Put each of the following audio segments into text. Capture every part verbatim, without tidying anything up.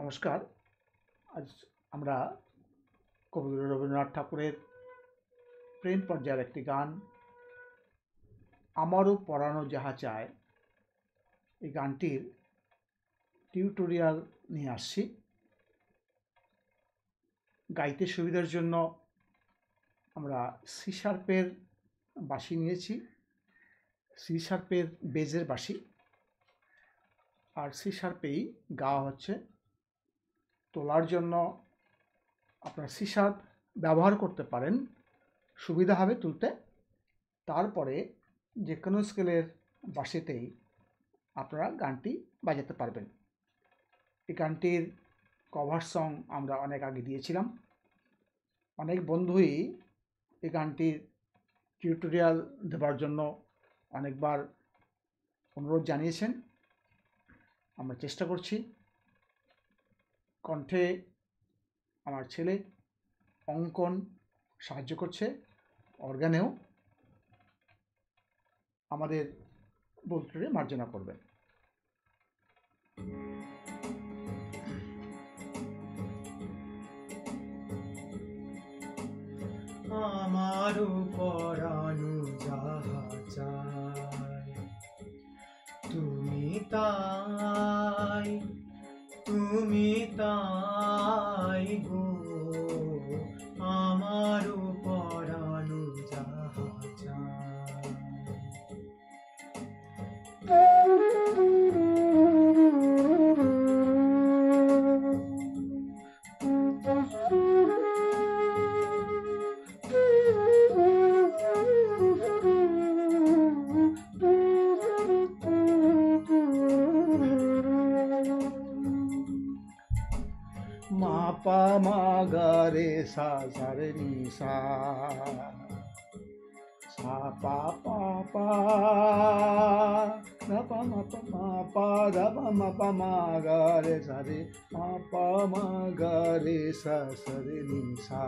নমস্কার। আজ আমরা কবিগুরু রবীন্দ্রনাথ ঠাকুরের প্রেম পর্যায়ের একটি গান আমারও পরানো যাহা চায়, এই গানটির টিউটোরিয়াল নিয়ে আসছি। গাইতে সুবিধার জন্য আমরা সি শার্পের বাঁশি নিয়েছি, সি শার্পের বেজের বাঁশি, আর সি শার্পেই গাওয়া হচ্ছে। তোলার জন্য আপনারা সি শার্প ব্যবহার করতে পারেন, সুবিধা হবে তুলতে। তারপরে যে কোনো স্কেলের বাঁশিতেই আপনারা গানটি বাজাতে পারবেন। এই গানটির কভার সং আমরা অনেক আগে দিয়েছিলাম। অনেক বন্ধুই এই গানটির টিউটোরিয়াল দেওয়ার জন্য অনেকবার অনুরোধ জানিয়েছেন। আমরা চেষ্টা করছি। কণ্ঠে আমার ছেলে অঙ্কন সাহায্য করছে, অর্গানেও। আমাদের বলতে মার্জনা করবেন। আমারও পরানো যাহা চায়, তুমি তাই তুমি তাই গো। আমারও পরানো যাহা চায়, মা পা মা গা রে সা সা রে নি সা, সা পা পা পা, ধা পা মা পা মা পা, ধা পা মা পা মা গা রে সা রে, মা পা মা গা রে সা সা রে নি সা।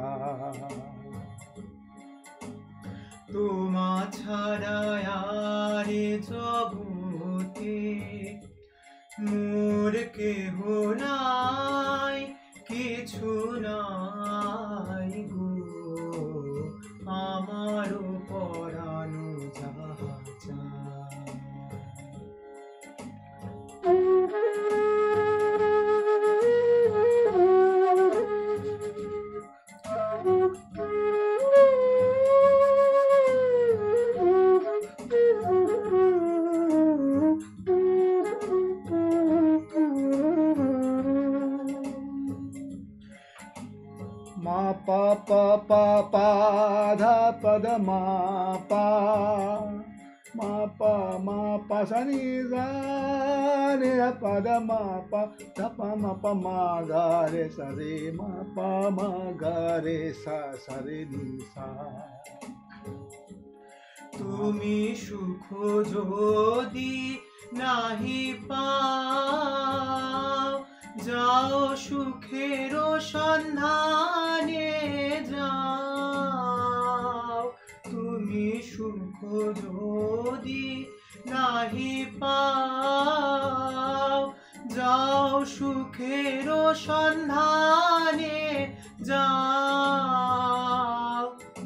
তোমা ছাড়া আর এ জগতে মোর কেহ নাই, কিছু নাই গো। আমারও পরানো যাহা চায়, মা পা পা পা পা, ধা পা ধা মা পা, মা পা মা পা সা নি সা রে, ধা পা ধা মা পা, ধা পা মা পা মা গা রে সা রে, মা পা মা গা রে সা সা রে নি সা। তুমি সুখ যদি নাহি পাও, যাও সুখের সন্ধানে যাও। তুমি সুখ যদি নাহি পাও, যাও সুখের সন্ধানে যাও।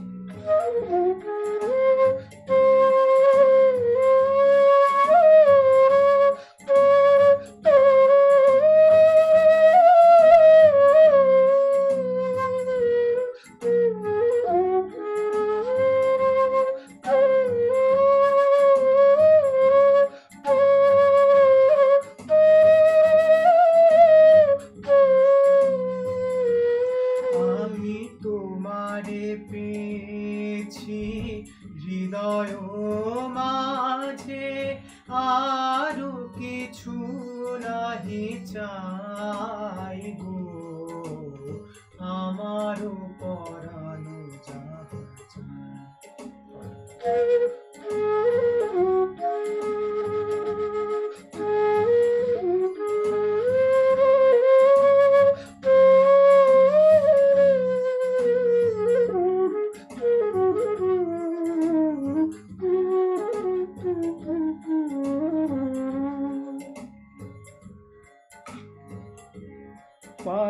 আমি তোমারে পেয়েছি হৃদয় মাঝে, আরো কিছু নাহি চাই গো। আমারও পরানো যাহা চায়,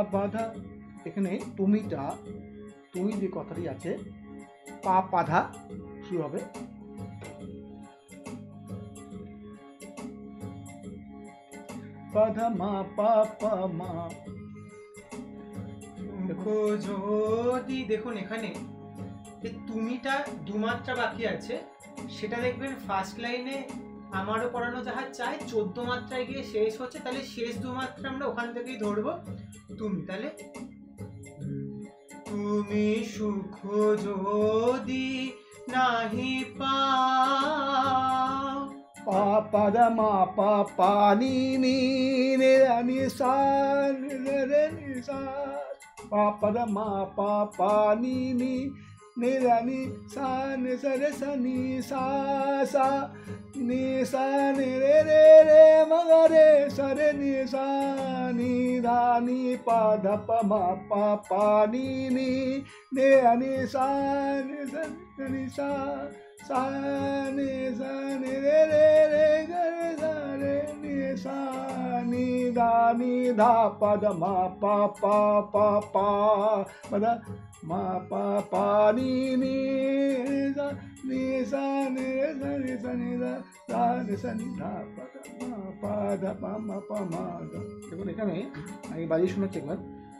বাধা, এখানে তুমিটা তুই যে কথাটি আছে পা পাধা শুরু হবে। পাধা মা পা পা মা। দেখো যদি দেখুন এখানে যে তুমিটা দুমাত্রা বাকি আছে, সেটা দেখবেন ফার্স্ট লাইনে আমারও পড়ানো যাহা চাই চোদ্দ মাত্রায় গিয়ে শেষ হচ্ছে, তাহলে শেষ দু মাত্রা আমরা ওখান থেকেই ধরবো তুমি। তাহলে তুমি সুখ যদি নাহি পাও, পা পাধা মা পা পা নি নি রে নি সা রে রে নি সা, পা পাধা মা পা পা নি নি নি রে নি সা নি সা রে সা নি সা সা নি সা নি রে রে রে মা গা রে সা রে নি সা নি ধা নি পা ধা পা মা পা পা নি নি নে নি সা নি সা নি সা সা নি সা নি রে রে রে গা রে সা রে নি সা নি ধা নি ধা পা ধা মা পা পা পা পা পা ধা মা পা পা নি নি সা নি সা নি রে সা নি সা নি ধা ধা নি সা নি ধা পা ধা মা পা ধা পা মা পা মা ধা। দেখুন এখানে আমি বাজিয়ে শোনাচ্ছি একবার।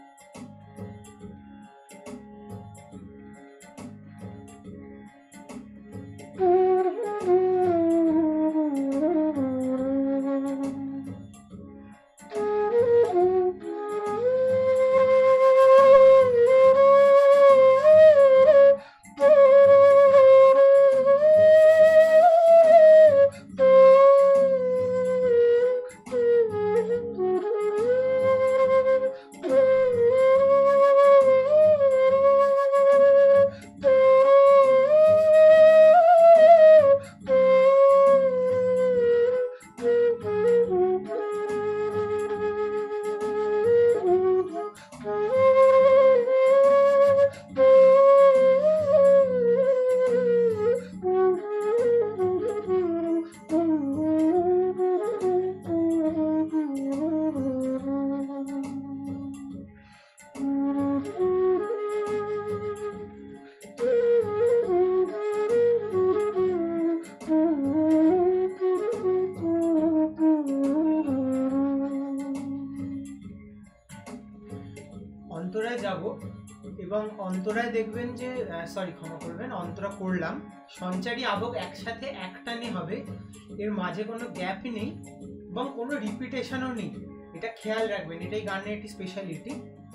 অন্তরায় যাব এবং অন্তরায় দেখবেন যে সরি ক্ষমা করবেন, অন্তরা করলাম সঞ্চারী আবক একসাথে একটানে হবে, এর মাঝে কোনো গ্যাপ নেই এবং কোনো রিপিটেশনও নেই, এটা খেয়াল রাখবেন, এটাই গানের একটি স্পেশালিটি।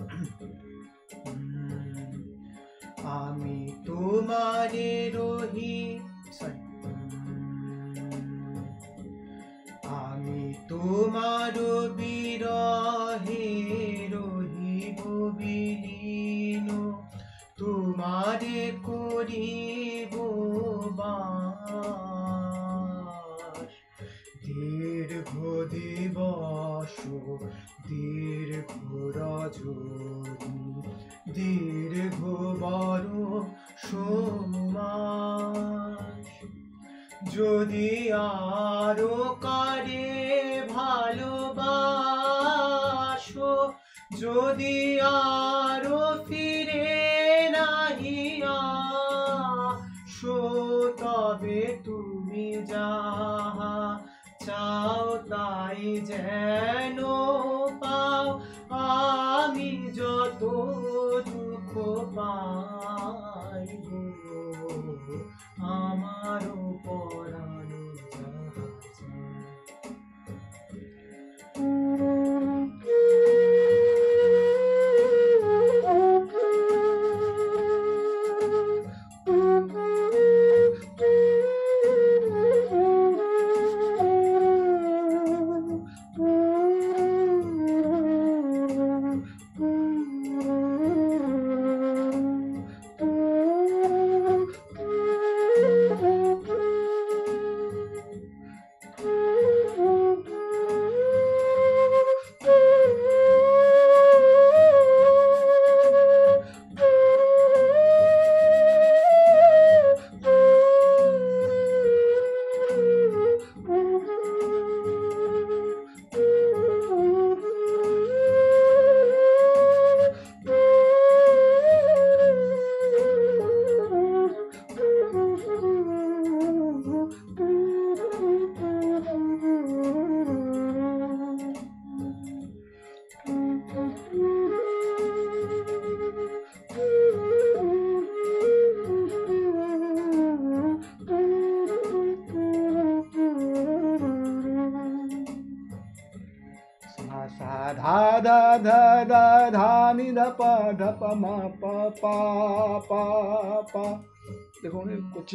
আমি তোমারে রহি সরি আমি তোমার বিরহে রহিব বিলীন, তোমারে করিব বাস, দীর্ঘ দিবস দীর্ঘ রজনী দীর্ঘ বর্ষ মাস, যদি আরো কারে ভালোবাসো, যদি আরো ফিরে নাহি আসো, তবে তুমি যাহা চাও তাই যেন পাও, আমি যত দুঃখ পাইব আমারও পরানো যাহা চায়। ধা ধা ধা ধা নি ধা পা ধা পা মা পা পা পা পা। দেখুন করছি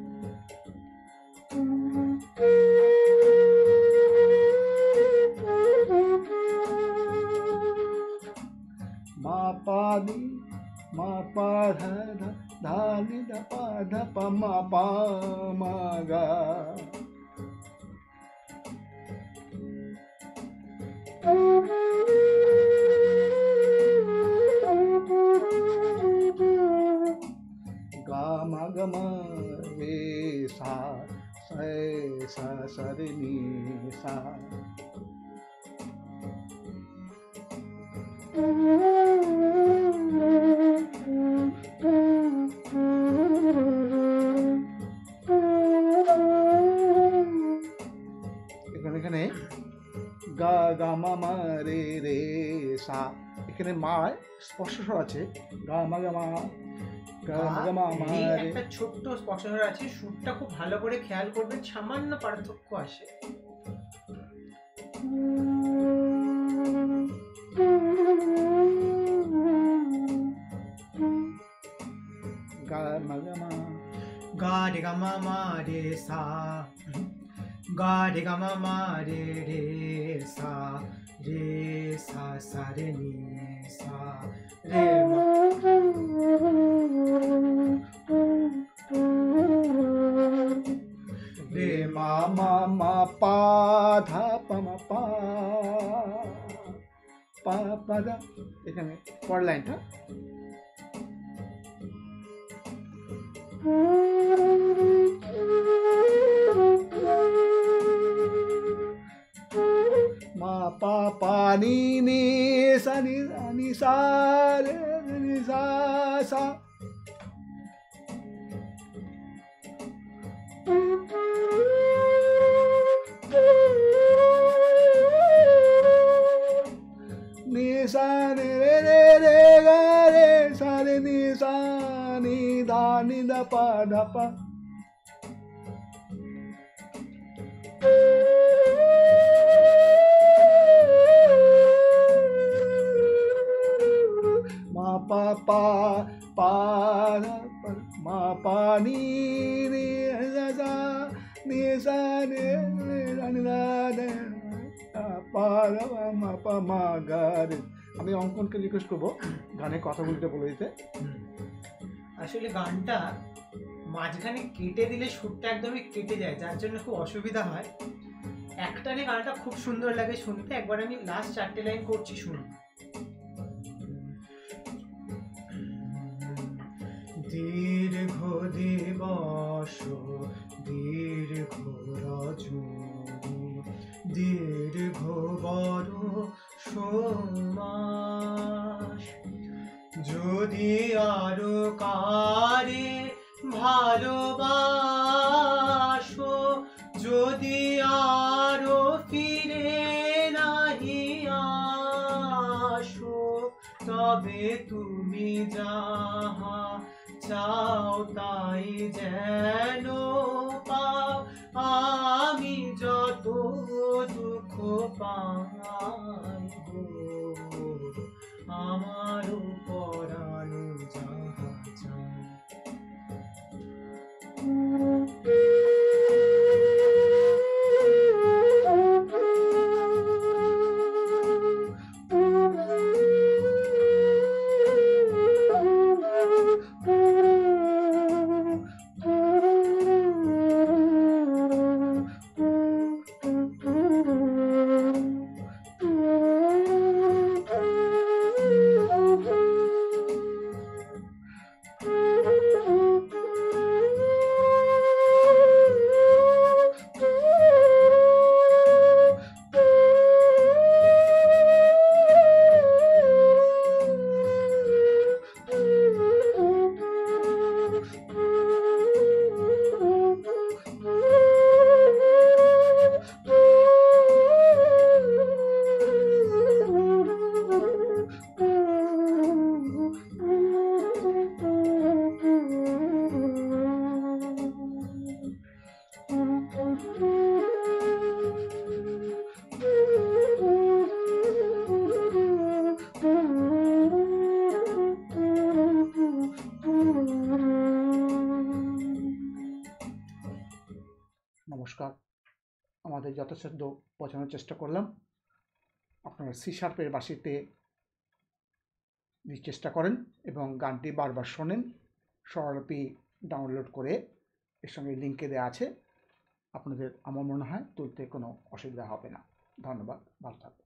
মা পা নি মা পা ধা ধা ধা নি ধা পা ধা পা মা পা মা গা। গা মা গা মা রে সা সা সা সা রে নি সা। এখানে এখানে গা গা মা মা রে রে সা, এখানে মা স্পর্শ স্বর আছে, গা মা গা মা গা মা গা মা মা এই রে। একটা ছোট্ট স্পর্শস্বর আছে, সুরটা খুব ভালো করে খেয়াল করবেন, সামান্য পার্থক্য আসে। গা মা গা মা গা রে গা মা মা রে সা, গা রে গা মা মা রে রে সা, রে সা সা রে নি সা, রে মা। রে মা মা মা পা ধা পা মা পা পা পা দা। এখানে পরের লাইনটা মা পা পা নি নি সা নি নি সা রে নি সা সা। নি সা রে রে রে রে গা রে সা রে নি সা নি ধা নি ধা পা ধা পা। মা পা পা পা ধা পা মা পা নি নি সা সা নি সা রে রে রা নি রা রে পা ধা পা মা পা মা গা রে। আমি অঙ্কনকে রিকোয়েস্ট করবো গানের কথাগুলিটা বলে দিতে। আসলে গানটা মাঝখানে কেটে দিলে সুরটা একদমই কেটে যায়, যার জন্য খুব অসুবিধা হয়। একটানে গানটা খুব সুন্দর লাগে শুনতে। একবার আমি লাস্ট চারটে লাইন করছি, শুনুন। দীর্ঘ দিবস দীর্ঘ রজনী দীর্ঘ বরষ মাস, যদি আরো কারে ভালোবাসো, যদি আরো ফিরে নাহি আসো, তবে তুমি যাহা চাও তাই যেন পাও, আমি যত দুঃখ পাইব, আমার পরানো যাহা চায়। আমাদের যথাসাধ্য বোঝানোর চেষ্টা করলাম। আপনারা সি শার্পের বাঁশিতে চেষ্টা করেন এবং গানটি বারবার শোনেন। স্বরলিপি ডাউনলোড করে এর সঙ্গে লিঙ্কে দেওয়া আছে, আপনাদের আমার মনে হয় তুলতে কোনো অসুবিধা হবে না। ধন্যবাদ, ভালো থাকবেন।